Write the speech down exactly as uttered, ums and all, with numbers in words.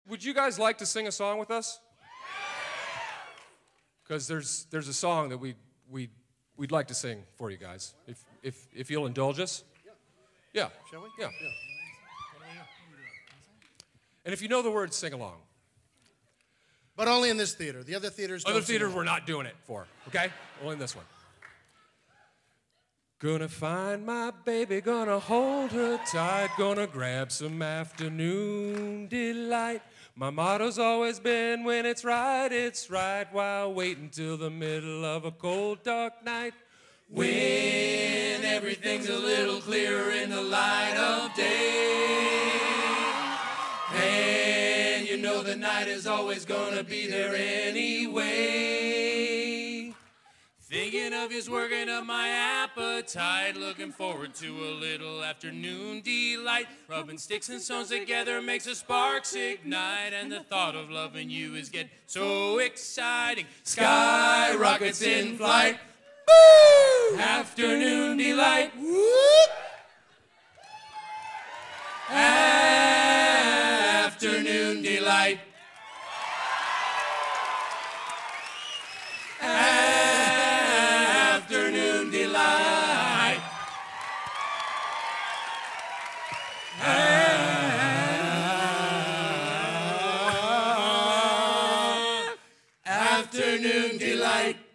Would you guys like to sing a song with us? Because there's there's a song that we we we'd like to sing for you guys, if if if you'll indulge us. Yeah. Shall we? Yeah. Yeah. And if you know the words, sing along. But only in this theater. The other theaters. Other theaters we're not doing it for. Okay? Only in this one. Gonna find my baby, gonna hold her tight, gonna grab some afternoon delight. My motto's always been, when it's right, it's right, while waiting till the middle of a cold, dark night. When everything's a little clearer in the light of day. And you know the night is always gonna be there anyway. Thinking of you's working up my appetite. Looking forward to a little afternoon delight. Rubbing sticks and stones together makes the sparks ignite. And the thought of loving you is getting so exciting. Sky rockets in flight. Woo! Afternoon delight. Whoop! Afternoon delight. Afternoon delight. Afternoon delight.